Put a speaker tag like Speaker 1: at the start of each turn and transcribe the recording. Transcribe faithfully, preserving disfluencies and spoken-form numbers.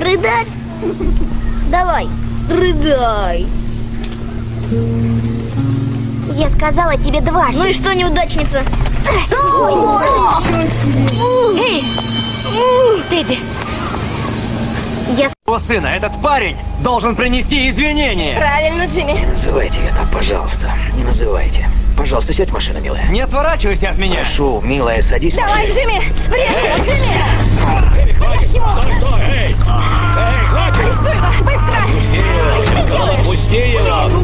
Speaker 1: Рыдать? Давай, рыдай. Я сказала тебе дважды.
Speaker 2: Ну и что, неудачница? Эй! Тедди!
Speaker 1: Я...
Speaker 3: О, сына, этот парень должен принести извинения.
Speaker 2: Правильно, Джимми.
Speaker 4: Не называйте ее так, пожалуйста. Не называйте. Пожалуйста, сядь в машину, милая.
Speaker 3: Не отворачивайся от меня.
Speaker 4: Прошу, милая, садись в
Speaker 2: Давай,
Speaker 4: машину.
Speaker 2: Джимми! Врежь его, Джимми!
Speaker 5: Стой, стой, эй! Эй, хватит!
Speaker 2: Арестуй его, быстро!
Speaker 5: Пусти его!
Speaker 2: Ты что делаешь?
Speaker 5: Пусти его!